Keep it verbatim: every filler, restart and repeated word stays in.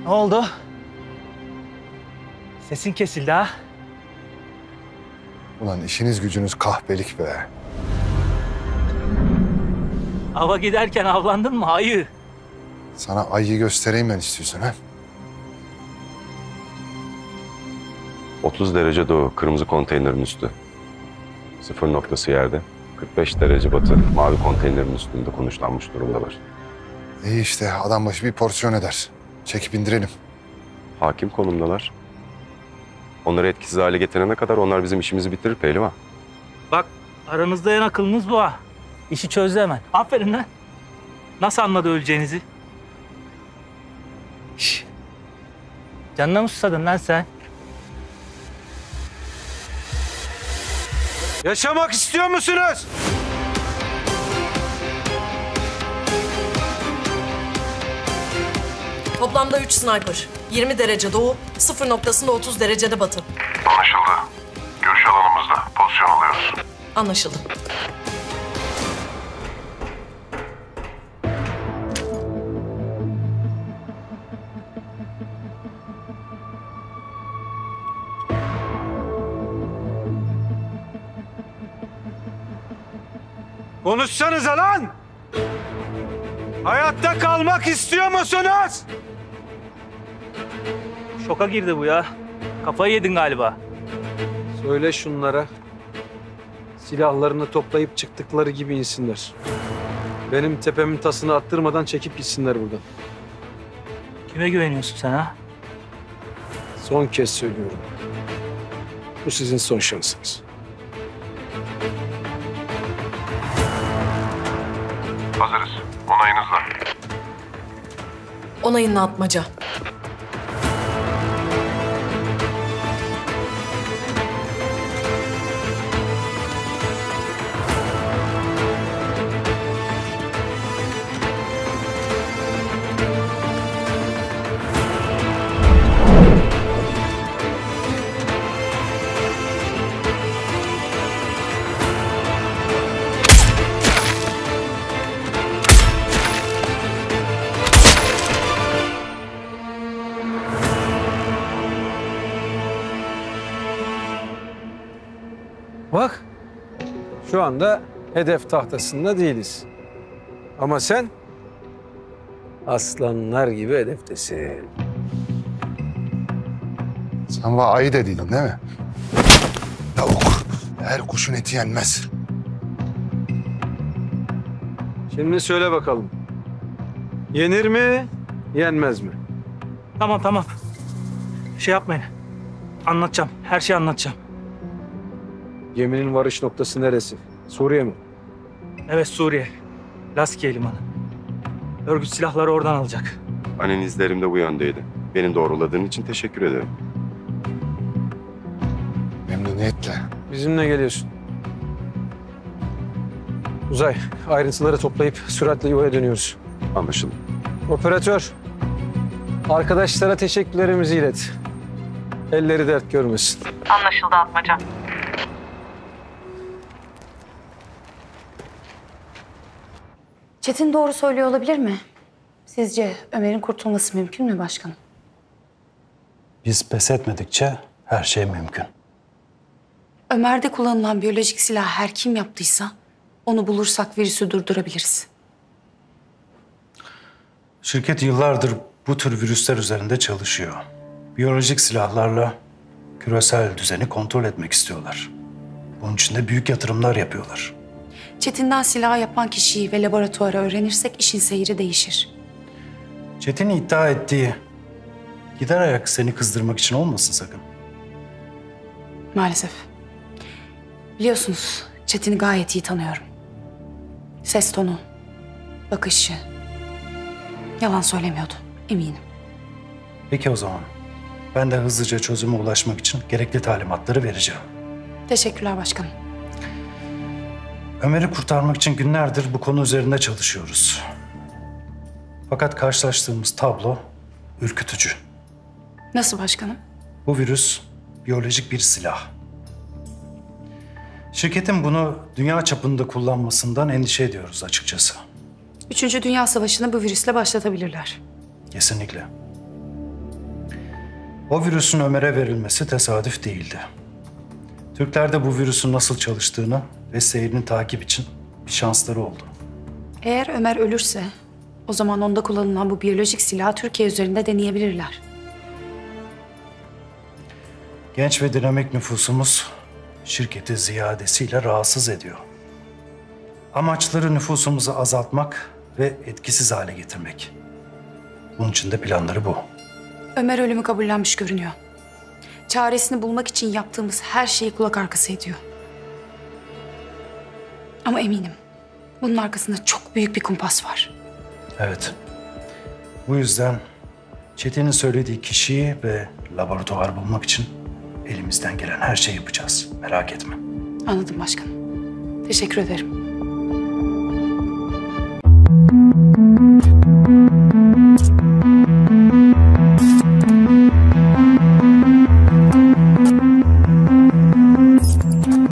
Ne oldu? Sesin kesildi ha? Ulan işiniz gücünüz kahpelik be. Ava giderken avlandın mı ayı? Sana ayıyı göstereyim ben istiyorsan ha. otuz derece doğu, kırmızı konteynerin üstü. Sıfır noktası yerde. kırk beş derece batı, mavi konteynerin üstünde konuşlanmış durumdalar. İyi işte adam başı bir porsiyon eder. Çekip indirelim. Hakim konumdalar. Onları etkisiz hale getirene kadar onlar bizim işimizi bitirir pehlivan. Bak aranızda en akıllınız bu ha. İşi çözdü hemen. Aferin lan. Nasıl anladı öleceğinizi? Şş. Canına mı susadın lan sen? Yaşamak istiyor musunuz? Toplamda üç sniper. yirmi derece doğu, sıfır noktasında otuz derecede batı. Anlaşıldı. Görüş alanımızda. Pozisyon alıyoruz. Anlaşıldı. Konuşsanıza lan! Hayatta kalmak istiyor musunuz? Şoka girdi bu ya. Kafayı yedin galiba. Söyle şunlara. Silahlarını toplayıp çıktıkları gibi insinler. Benim tepemin tasını attırmadan çekip gitsinler buradan. Kime güveniyorsun sen ha? Son kez söylüyorum. Bu sizin son şansınız. Hazırız. Onayınızla. Onayınla atmaca. Bak, şu anda hedef tahtasında değiliz. Ama sen aslanlar gibi hedeftesin. Sen bana ayı dediydin değil mi? Tavuk. Her kuşun eti yenmez. Şimdi söyle bakalım. Yenir mi, yenmez mi? Tamam tamam. Şey yapmayın. Anlatacağım. Her şeyi anlatacağım. Geminin varış noktası neresi? Suriye mi? Evet Suriye. Laskiye limanı. Örgüt silahları oradan alacak. Analizlerim de bu yöndeydi. Beni doğruladığın için teşekkür ederim. Memnuniyetle. Bizimle geliyorsun. Uzay, ayrıntıları toplayıp süratle yuvaya dönüyoruz. Anlaşıldı. Operatör, arkadaşlara teşekkürlerimizi ilet. Elleri dert görmesin. Anlaşıldı Atmaca. Çetin doğru söylüyor olabilir mi? Sizce Ömer'in kurtulması mümkün mü başkanım? Biz pes etmedikçe her şey mümkün. Ömer'de kullanılan biyolojik silah her kim yaptıysa onu bulursak virüsü durdurabiliriz. Şirket yıllardır bu tür virüsler üzerinde çalışıyor. Biyolojik silahlarla küresel düzeni kontrol etmek istiyorlar. Bunun için de büyük yatırımlar yapıyorlar. Çetin'den silahı yapan kişiyi ve laboratuvarı öğrenirsek işin seyri değişir. Çetin'in iddia ettiği gider ayak seni kızdırmak için olmasın sakın. Maalesef. Biliyorsunuz Çetin'i gayet iyi tanıyorum. Ses tonu, bakışı. Yalan söylemiyordu, eminim. Peki o zaman. Ben de hızlıca çözüme ulaşmak için gerekli talimatları vereceğim. Teşekkürler başkanım. Ömer'i kurtarmak için günlerdir bu konu üzerinde çalışıyoruz. Fakat karşılaştığımız tablo ürkütücü. Nasıl başkanım? Bu virüs biyolojik bir silah. Şirketin bunu dünya çapında kullanmasından endişe ediyoruz açıkçası. Üçüncü Dünya Savaşı'nı bu virüsle başlatabilirler. Kesinlikle. O virüsün Ömer'e verilmesi tesadüf değildi. Türklerde bu virüsün nasıl çalıştığını ve seyrini takip için bir şansları oldu. Eğer Ömer ölürse o zaman onda kullanılan bu biyolojik silahı Türkiye üzerinde deneyebilirler. Genç ve dinamik nüfusumuz şirketi ziyadesiyle rahatsız ediyor. Amaçları nüfusumuzu azaltmak ve etkisiz hale getirmek. Bunun için de planları bu. Ömer ölümü kabullenmiş görünüyor. Çaresini bulmak için yaptığımız her şeyi kulak arkası ediyor. Ama eminim bunun arkasında çok büyük bir kumpas var. Evet. Bu yüzden Çetin'in söylediği kişiyi ve laboratuvar bulmak için elimizden gelen her şeyi yapacağız. Merak etme. Anladım başkanım. Teşekkür ederim.